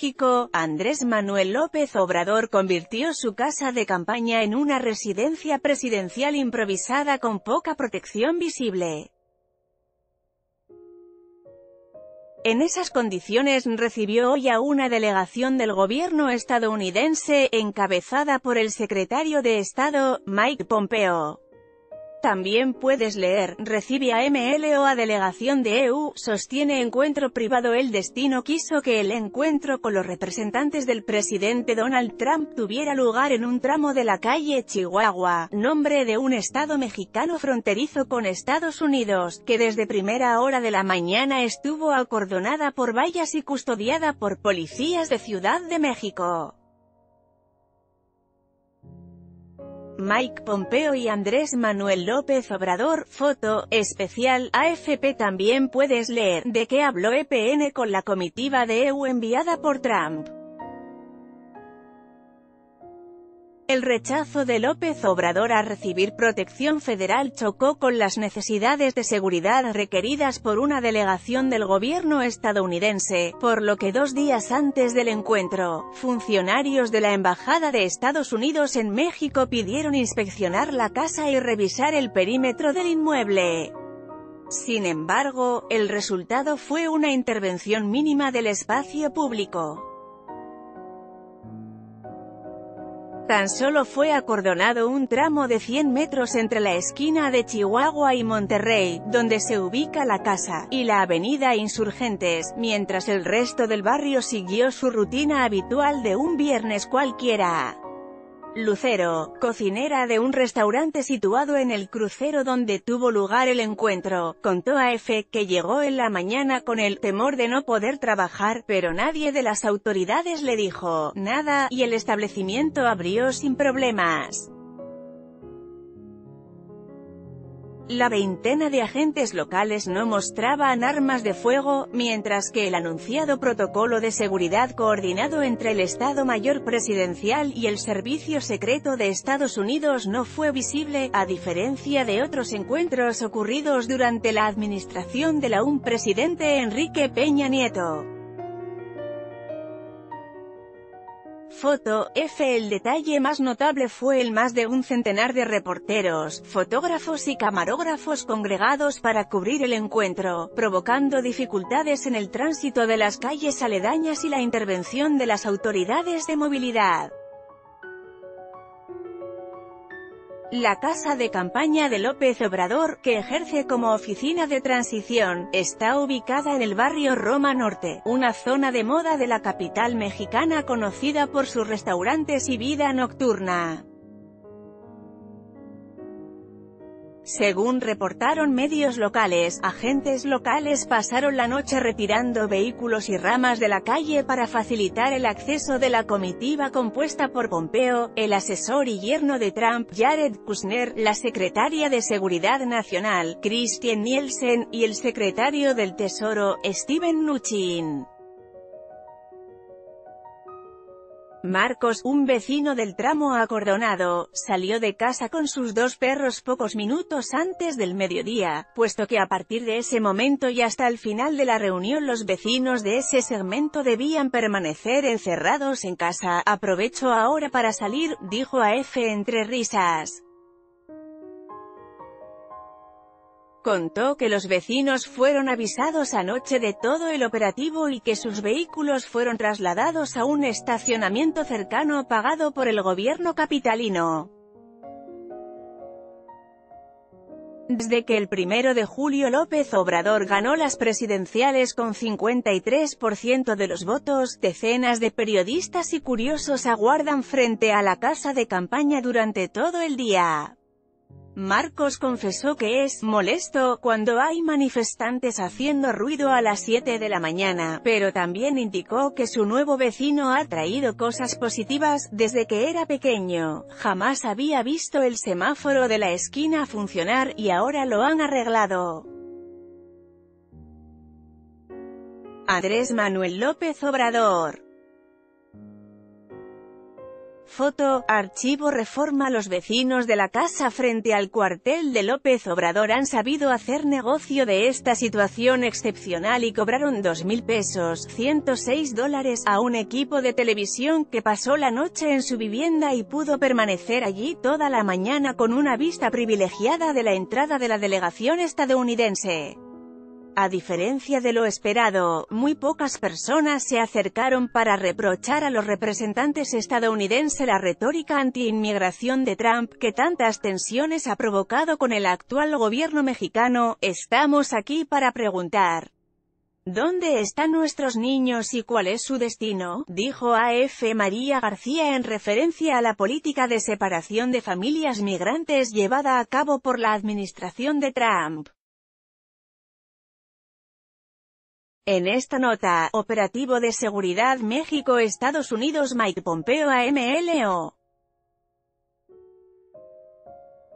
México, Andrés Manuel López Obrador convirtió su casa de campaña en una residencia presidencial improvisada con poca protección visible. En esas condiciones recibió hoy a una delegación del gobierno estadounidense, encabezada por el secretario de Estado, Mike Pompeo. También puedes leer, recibe a MLO a delegación de EU, sostiene encuentro privado. El destino quiso que el encuentro con los representantes del presidente Donald Trump tuviera lugar en un tramo de la calle Chihuahua, nombre de un estado mexicano fronterizo con Estados Unidos, que desde primera hora de la mañana estuvo acordonada por vallas y custodiada por policías de Ciudad de México. Mike Pompeo y Andrés Manuel López Obrador, foto, especial, AFP. También puedes leer, de qué habló EPN con la comitiva de EU enviada por Trump. El rechazo de López Obrador a recibir protección federal chocó con las necesidades de seguridad requeridas por una delegación del gobierno estadounidense, por lo que 2 días antes del encuentro, funcionarios de la Embajada de Estados Unidos en México pidieron inspeccionar la casa y revisar el perímetro del inmueble. Sin embargo, el resultado fue una intervención mínima del espacio público. Tan solo fue acordonado un tramo de 100 metros entre la esquina de Chihuahua y Monterrey, donde se ubica la casa, y la avenida Insurgentes, mientras el resto del barrio siguió su rutina habitual de un viernes cualquiera. Lucero, cocinera de un restaurante situado en el crucero donde tuvo lugar el encuentro, contó a EFE que llegó en la mañana con el temor de no poder trabajar, pero nadie de las autoridades le dijo nada, y el establecimiento abrió sin problemas. La veintena de agentes locales no mostraban armas de fuego, mientras que el anunciado protocolo de seguridad coordinado entre el Estado Mayor Presidencial y el Servicio Secreto de Estados Unidos no fue visible, a diferencia de otros encuentros ocurridos durante la administración del aún presidente Enrique Peña Nieto. Foto, F. El detalle más notable fue el más de un centenar de reporteros, fotógrafos y camarógrafos congregados para cubrir el encuentro, provocando dificultades en el tránsito de las calles aledañas y la intervención de las autoridades de movilidad. La casa de campaña de López Obrador, que ejerce como oficina de transición, está ubicada en el barrio Roma Norte, una zona de moda de la capital mexicana conocida por sus restaurantes y vida nocturna. Según reportaron medios locales, agentes locales pasaron la noche retirando vehículos y ramas de la calle para facilitar el acceso de la comitiva compuesta por Pompeo, el asesor y yerno de Trump, Jared Kushner, la secretaria de Seguridad Nacional, Christine Nielsen, y el secretario del Tesoro, Steven Mnuchin. Marcos, un vecino del tramo acordonado, salió de casa con sus 2 perros pocos minutos antes del mediodía, puesto que a partir de ese momento y hasta el final de la reunión los vecinos de ese segmento debían permanecer encerrados en casa. Aprovecho ahora para salir, dijo a EFE entre risas. Contó que los vecinos fueron avisados anoche de todo el operativo y que sus vehículos fueron trasladados a un estacionamiento cercano pagado por el gobierno capitalino. Desde que el 1 de julio López Obrador ganó las presidenciales con 53% de los votos, decenas de periodistas y curiosos aguardan frente a la casa de campaña durante todo el día. Marcos confesó que es molesto cuando hay manifestantes haciendo ruido a las 7 de la mañana, pero también indicó que su nuevo vecino ha traído cosas positivas. Desde que era pequeño, jamás había visto el semáforo de la esquina funcionar, y ahora lo han arreglado. Andrés Manuel López Obrador. Foto, archivo Reforma. Los vecinos de la casa frente al cuartel de López Obrador han sabido hacer negocio de esta situación excepcional y cobraron 2.000 pesos, $106, a un equipo de televisión que pasó la noche en su vivienda y pudo permanecer allí toda la mañana con una vista privilegiada de la entrada de la delegación estadounidense. A diferencia de lo esperado, muy pocas personas se acercaron para reprochar a los representantes estadounidenses la retórica anti-inmigración de Trump, que tantas tensiones ha provocado con el actual gobierno mexicano. Estamos aquí para preguntar: ¿dónde están nuestros niños y cuál es su destino?, dijo A.F. María García en referencia a la política de separación de familias migrantes llevada a cabo por la administración de Trump. En esta nota, operativo de seguridad México-Estados Unidos. Mike Pompeo a MLO.